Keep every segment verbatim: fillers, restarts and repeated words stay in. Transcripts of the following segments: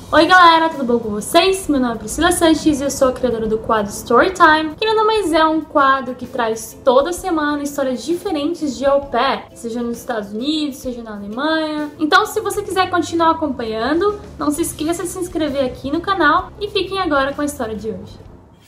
Oi galera, tudo bom com vocês? Meu nome é Priscila Sanches e eu sou a criadora do quadro Storytime, que nada mais é um quadro que traz toda semana histórias diferentes de au pair, seja nos Estados Unidos, seja na Alemanha. Então se você quiser continuar acompanhando, não se esqueça de se inscrever aqui no canal e fiquem agora com a história de hoje.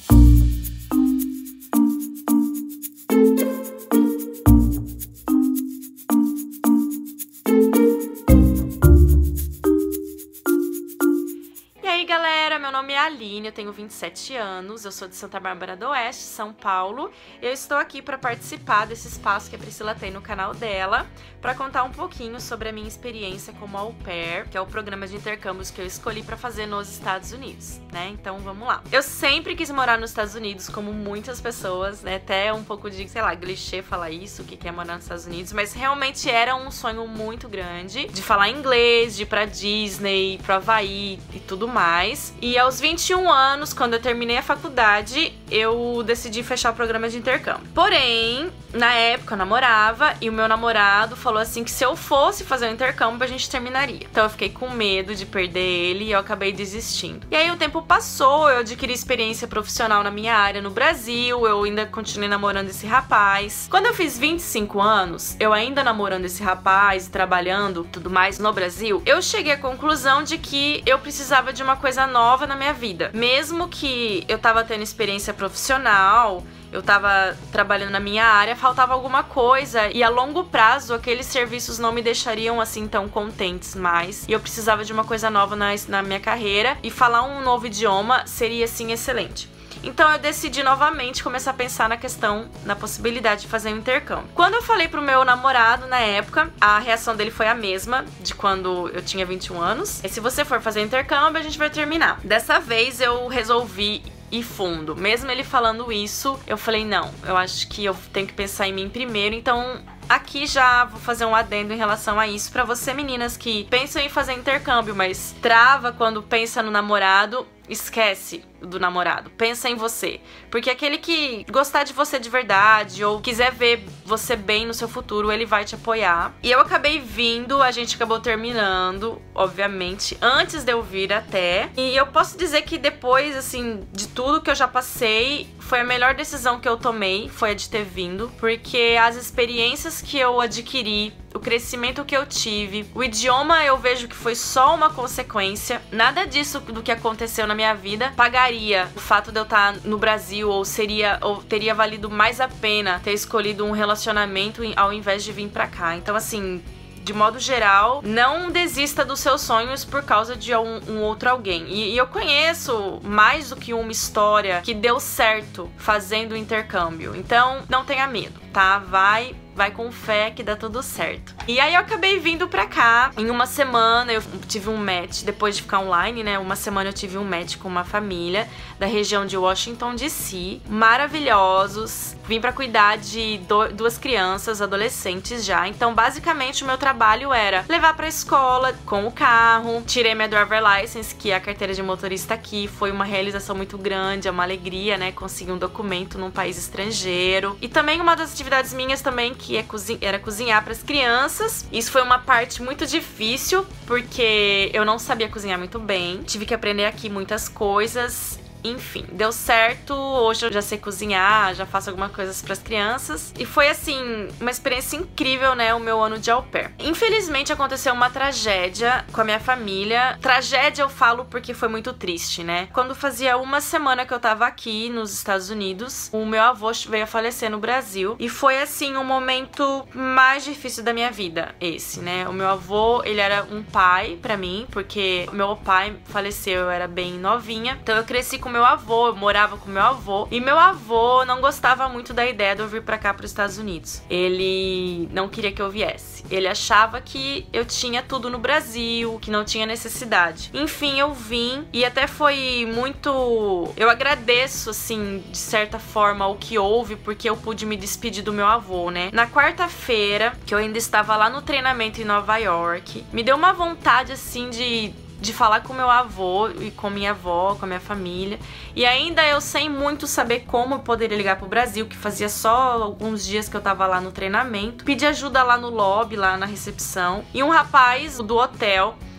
Meu nome é Aline, eu tenho vinte e sete anos, eu sou de Santa Bárbara do Oeste, São Paulo. Eu estou aqui para participar desse espaço que a Priscila tem no canal dela, para contar um pouquinho sobre a minha experiência como au pair, que é o programa de intercâmbios que eu escolhi para fazer nos Estados Unidos, né? Então vamos lá. Eu sempre quis morar nos Estados Unidos, como muitas pessoas, né? Até um pouco de, sei lá, clichê falar isso, que quer morar nos Estados Unidos, mas realmente era um sonho muito grande de falar inglês, de ir pra Disney, pro Havaí e tudo mais. E aos vinte e um anos, quando eu terminei a faculdade, eu decidi fechar o programa de intercâmbio. Porém, na época eu namorava e o meu namorado falou assim que se eu fosse fazer o intercâmbio, a gente terminaria. Então eu fiquei com medo de perder ele e eu acabei desistindo. E aí o tempo passou, eu adquiri experiência profissional na minha área no Brasil, eu ainda continuei namorando esse rapaz. Quando eu fiz vinte e cinco anos, eu ainda namorando esse rapaz, trabalhando, tudo mais no Brasil, eu cheguei à conclusão de que eu precisava de uma coisa nova na minha vida. Mesmo que eu tava tendo experiência profissional, eu tava trabalhando na minha área, faltava alguma coisa e a longo prazo aqueles serviços não me deixariam assim tão contentes mais. E eu precisava de uma coisa nova na, na minha carreira e falar um novo idioma seria assim excelente. Então eu decidi novamente começar a pensar na questão, na possibilidade de fazer um intercâmbio. Quando eu falei pro meu namorado na época, a reação dele foi a mesma de quando eu tinha vinte e um anos. E se você for fazer intercâmbio, a gente vai terminar. Dessa vez eu resolvi ir fundo. Mesmo ele falando isso, eu falei, não, eu acho que eu tenho que pensar em mim primeiro, então aqui já vou fazer um adendo em relação a isso pra você, meninas que pensam em fazer intercâmbio, mas trava quando pensa no namorado. Esquece do namorado, pensa em você, porque aquele que gostar de você de verdade ou quiser ver você bem no seu futuro, ele vai te apoiar. E eu acabei vindo, a gente acabou terminando, obviamente, antes de eu vir até. E eu posso dizer que depois, assim, de tudo que eu já passei, foi a melhor decisão que eu tomei, foi a de ter vindo, porque as experiências que eu adquiri, o crescimento que eu tive, o idioma eu vejo que foi só uma consequência. Nada disso do que aconteceu na minha vida pagaria o fato de eu estar no Brasil, ou seria, ou teria valido mais a pena ter escolhido um relacionamento ao invés de vir pra cá. Então assim, de modo geral, não desista dos seus sonhos por causa de um, um outro alguém. E, e eu conheço mais do que uma história que deu certo fazendo o intercâmbio. Então não tenha medo, tá? Vai... Vai com fé que dá tudo certo. E aí eu acabei vindo pra cá. Em uma semana eu tive um match, depois de ficar online, né? Uma semana eu tive um match com uma família da região de Washington D C. Maravilhosos. Vim pra cuidar de duas crianças, adolescentes já. Então basicamente o meu trabalho era levar pra escola com o carro. Tirei minha driver license, que é a carteira de motorista aqui. Foi uma realização muito grande, é uma alegria, né? Conseguir um documento num país estrangeiro. E também uma das atividades minhas também, que é cozinha, era cozinhar para as crianças. Isso foi uma parte muito difícil, porque eu não sabia cozinhar muito bem. Tive que aprender aqui muitas coisas. Enfim, deu certo, hoje eu já sei cozinhar, já faço algumas coisas pras crianças. E foi assim, uma experiência incrível, né, o meu ano de au pair. Infelizmente aconteceu uma tragédia com a minha família. Tragédia eu falo porque foi muito triste, né. Quando fazia uma semana que eu tava aqui nos Estados Unidos, o meu avô veio a falecer no Brasil. E foi assim, um momento mais difícil da minha vida, esse, né. O meu avô, ele era um pai pra mim, porque meu pai faleceu, eu era bem novinha. Então eu cresci com meu avô, eu morava com meu avô, e meu avô não gostava muito da ideia de eu vir pra cá, pros Estados Unidos. Ele não queria que eu viesse. Ele achava que eu tinha tudo no Brasil, que não tinha necessidade. Enfim, eu vim, e até foi muito... Eu agradeço, assim, de certa forma, o que houve, porque eu pude me despedir do meu avô, né? Na quarta-feira, que eu ainda estava lá no treinamento em Nova York, me deu uma vontade, assim, de... de falar com meu avô e com minha avó, com a minha família. E ainda eu sem muito saber como eu poderia ligar pro Brasil, que fazia só alguns dias que eu tava lá no treinamento. Pedi ajuda lá no lobby, lá na recepção. E um rapaz do hotel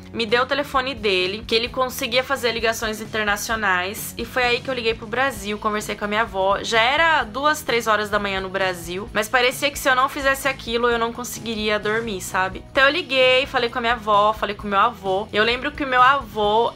me deu o telefone dele, que ele conseguia fazer ligações internacionais, e foi aí que eu liguei pro Brasil, conversei com a minha avó. Já era duas, três horas da manhã no Brasil, mas parecia que se eu não fizesse aquilo, eu não conseguiria dormir, sabe? Então eu liguei, falei com a minha avó, falei com o meu avô. Eu lembro que o meu avô,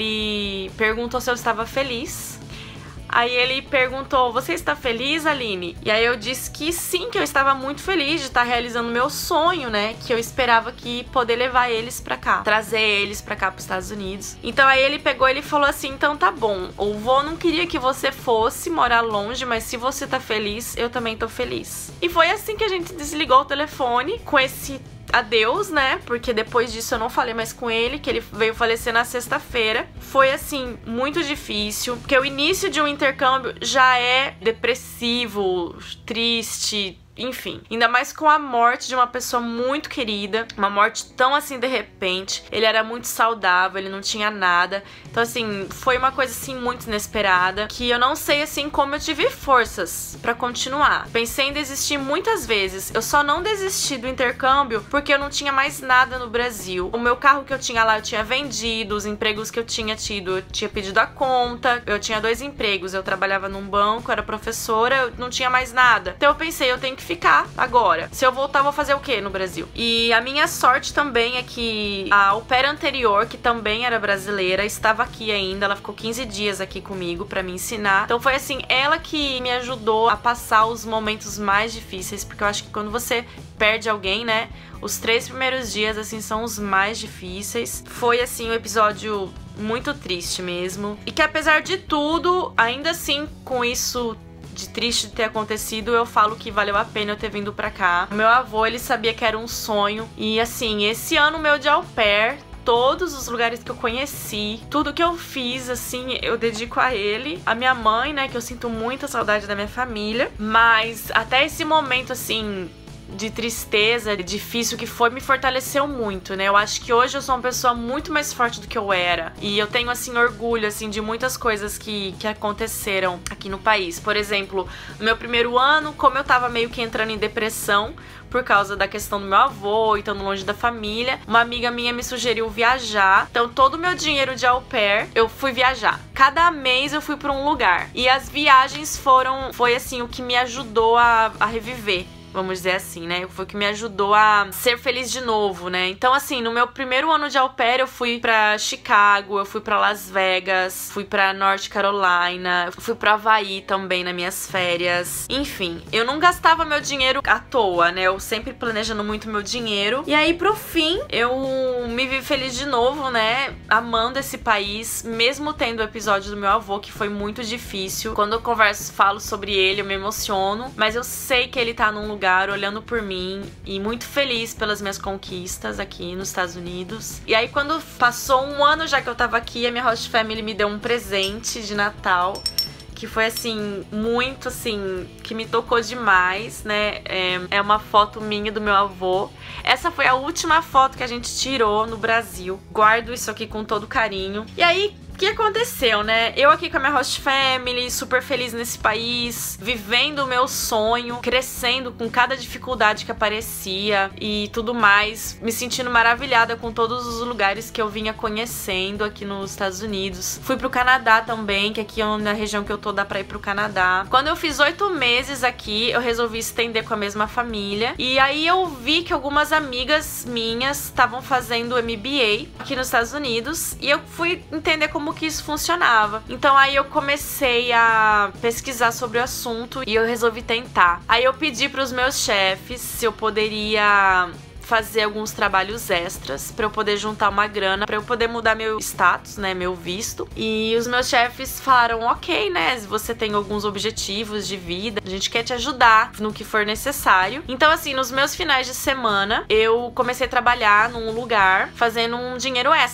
ele perguntou se eu estava feliz. Aí ele perguntou, você está feliz, Aline? E aí eu disse que sim, que eu estava muito feliz de estar realizando meu sonho, né? Que eu esperava que poder levar eles pra cá, trazer eles pra cá pros Estados Unidos. Então aí ele pegou e ele falou assim, então tá bom, o vô não queria que você fosse morar longe, mas se você tá feliz, eu também tô feliz. E foi assim que a gente desligou o telefone, com esse adeus, né? Porque depois disso eu não falei mais com ele, que ele veio falecer na sexta-feira. Foi, assim, muito difícil, porque o início de um intercâmbio já é depressivo, triste, enfim, ainda mais com a morte de uma pessoa muito querida, uma morte tão assim de repente. Ele era muito saudável, ele não tinha nada. Então assim, foi uma coisa assim muito inesperada, que eu não sei assim como eu tive forças pra continuar. Pensei em desistir muitas vezes. Eu só não desisti do intercâmbio porque eu não tinha mais nada no Brasil. O meu carro que eu tinha lá eu tinha vendido, os empregos que eu tinha tido, eu tinha pedido a conta. Eu tinha dois empregos, eu trabalhava num banco, era professora, eu não tinha mais nada. Então eu pensei, eu tenho que ficar agora. Se eu voltar, eu vou fazer o quê no Brasil? E a minha sorte também é que a au pair anterior, que também era brasileira, estava aqui ainda. Ela ficou quinze dias aqui comigo pra me ensinar. Então foi assim, ela que me ajudou a passar os momentos mais difíceis, porque eu acho que quando você perde alguém, né, os três primeiros dias, assim, são os mais difíceis. Foi, assim, um episódio muito triste mesmo. E que apesar de tudo, ainda assim, com isso de triste ter acontecido, eu falo que valeu a pena eu ter vindo pra cá. O meu avô, ele sabia que era um sonho. E assim, esse ano meu de au pair, todos os lugares que eu conheci, tudo que eu fiz, assim, eu dedico a ele. A minha mãe, né, que eu sinto muita saudade da minha família. Mas até esse momento, assim, de tristeza, difícil que foi, me fortaleceu muito, né? Eu acho que hoje eu sou uma pessoa muito mais forte do que eu era. E eu tenho, assim, orgulho, assim, de muitas coisas que, que aconteceram aqui no país. Por exemplo, no meu primeiro ano, como eu tava meio que entrando em depressão por causa da questão do meu avô e estando longe da família, uma amiga minha me sugeriu viajar. Então todo o meu dinheiro de au pair, eu fui viajar. Cada mês eu fui pra um lugar. E as viagens foram, foi assim, o que me ajudou a, a reviver, vamos dizer assim, né? Foi o que me ajudou a ser feliz de novo, né? Então, assim, no meu primeiro ano de au pair, eu fui pra Chicago, eu fui pra Las Vegas, fui pra North Carolina, fui pra Havaí também nas minhas férias. Enfim, eu não gastava meu dinheiro à toa, né? Eu sempre planejando muito meu dinheiro. E aí, pro fim, eu me vi feliz de novo, né? Amando esse país, mesmo tendo o episódio do meu avô, que foi muito difícil. Quando eu converso, falo sobre ele, eu me emociono. Mas eu sei que ele tá num lugar olhando por mim e muito feliz pelas minhas conquistas aqui nos Estados Unidos. E aí quando passou um ano já que eu tava aqui, a minha host family me deu um presente de Natal, que foi assim, muito assim, que me tocou demais, né? É, é uma foto minha do meu avô. Essa foi a última foto que a gente tirou no Brasil. Guardo isso aqui com todo carinho. E aí, o que aconteceu, né? Eu aqui com a minha host family, super feliz nesse país, vivendo o meu sonho, crescendo com cada dificuldade que aparecia e tudo mais, me sentindo maravilhada com todos os lugares que eu vinha conhecendo aqui nos Estados Unidos. Fui pro Canadá também, que aqui na região que eu tô dá pra ir pro Canadá. Quando eu fiz oito meses aqui, eu resolvi estender com a mesma família. E aí eu vi que algumas amigas minhas estavam fazendo M B A aqui nos Estados Unidos e eu fui entender como que isso funcionava. Então aí eu comecei a pesquisar sobre o assunto e eu resolvi tentar. Aí eu pedi pros meus chefes se eu poderia fazer alguns trabalhos extras pra eu poder juntar uma grana, pra eu poder mudar meu status, né, meu visto. E os meus chefes falaram, ok, né, você tem alguns objetivos de vida, a gente quer te ajudar no que for necessário. Então assim, nos meus finais de semana, eu comecei a trabalhar num lugar fazendo um dinheiro extra.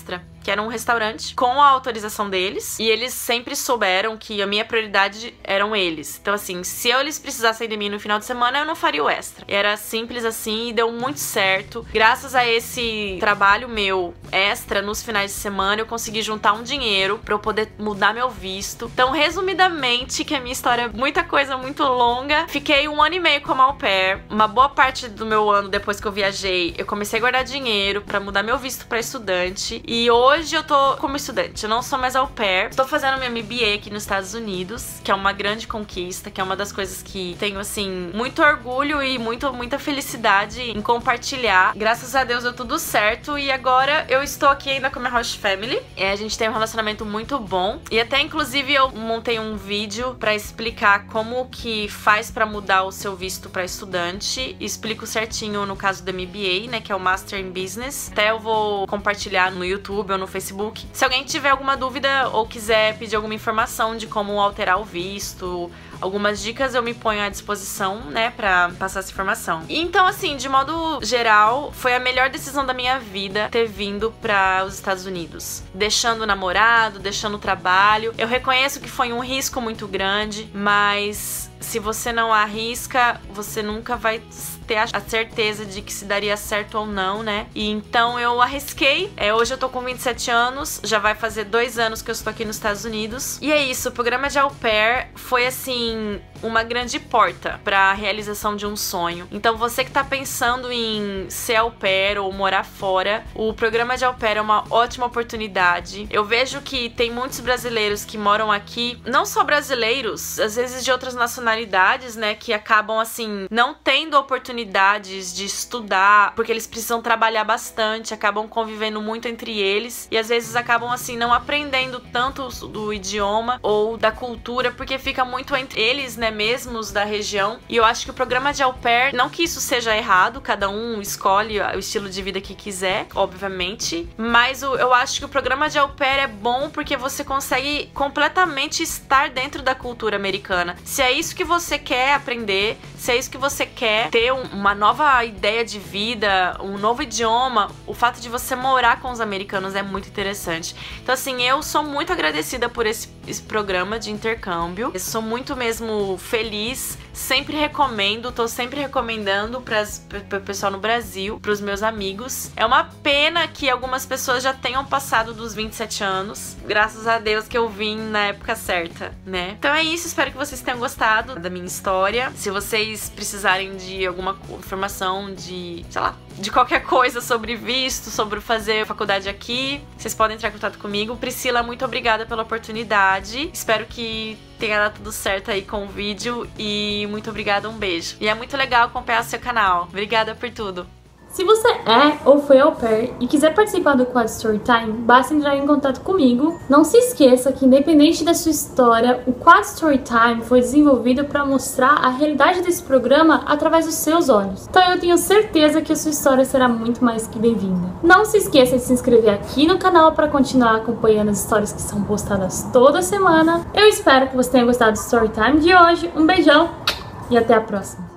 que era um restaurante com a autorização deles, e eles sempre souberam que a minha prioridade eram eles. Então assim, se eles precisassem de mim no final de semana, eu não faria o extra. Era simples assim e deu muito certo. Graças a esse trabalho meu extra nos finais de semana, eu consegui juntar um dinheiro pra eu poder mudar meu visto. Então, resumidamente, que a minha história é muita coisa, muito longa. Fiquei um ano e meio como au pair. Uma boa parte do meu ano, depois que eu viajei, eu comecei a guardar dinheiro pra mudar meu visto pra estudante. E hoje eu tô como estudante, eu não sou mais au pair. Estou fazendo meu M B A aqui nos Estados Unidos, que é uma grande conquista, que é uma das coisas que tenho, assim, muito orgulho e muito, muita felicidade em compartilhar. Graças a Deus deu tudo certo e agora eu estou aqui ainda com a minha host family. E a gente tem um relacionamento muito bom. E até, inclusive, eu montei um vídeo pra explicar como que faz pra mudar o seu visto pra estudante. Explico certinho no caso do M B A, né, que é o Master in Business. Até eu vou compartilhar no YouTube ou no Facebook. Se alguém tiver alguma dúvida ou quiser pedir alguma informação de como alterar o visto, algumas dicas, eu me ponho à disposição, né, pra passar essa informação. Então, assim, de modo geral, foi a melhor decisão da minha vida ter vindo para os Estados Unidos. Deixando o namorado, deixando o trabalho. Eu reconheço que foi um risco muito grande, mas se você não arrisca, você nunca vai ter a certeza de que se daria certo ou não, né? E então eu arrisquei. É, hoje eu tô com vinte e sete anos, já vai fazer dois anos que eu estou aqui nos Estados Unidos. E é isso, o programa de au pair foi, assim, uma grande porta para a realização de um sonho. Então você que tá pensando em ser au pair ou morar fora, o programa de au pair é uma ótima oportunidade. Eu vejo que tem muitos brasileiros que moram aqui, não só brasileiros, às vezes de outras nacionalidades, né, que acabam, assim, não tendo oportunidades de estudar, porque eles precisam trabalhar bastante, acabam convivendo muito entre eles e às vezes acabam, assim, não aprendendo tanto do idioma ou da cultura, porque fica muito entre eles, né, mesmos da região. E eu acho que o programa de au pair, não que isso seja errado, cada um escolhe o estilo de vida que quiser, obviamente, mas eu acho que o programa de au pair é bom porque você consegue completamente estar dentro da cultura americana. Se é isso que você quer aprender, se é isso que você quer ter um, uma nova ideia de vida, um novo idioma, o fato de você morar com os americanos é muito interessante. Então, assim, eu sou muito agradecida por esse, esse programa de intercâmbio. Eu sou muito mesmo feliz, sempre recomendo, tô sempre recomendando para o pessoal no Brasil, pros meus amigos. É uma pena que algumas pessoas já tenham passado dos vinte e sete anos, graças a Deus que eu vim na época certa, né? Então é isso, espero que vocês tenham gostado da minha história. Se vocês precisarem de alguma informação de, sei lá, de qualquer coisa sobre visto, sobre fazer faculdade aqui, vocês podem entrar em contato comigo. Priscila, muito obrigada pela oportunidade. Espero que tenha dado tudo certo aí com o vídeo e muito obrigada, um beijo. E é muito legal acompanhar o seu canal. Obrigada por tudo. Se você é ou foi au pair e quiser participar do Quad Storytime, basta entrar em contato comigo. Não se esqueça que, independente da sua história, o Quad Storytime foi desenvolvido para mostrar a realidade desse programa através dos seus olhos. Então eu tenho certeza que a sua história será muito mais que bem-vinda. Não se esqueça de se inscrever aqui no canal para continuar acompanhando as histórias que são postadas toda semana. Eu espero que você tenha gostado do Storytime de hoje. Um beijão e até a próxima!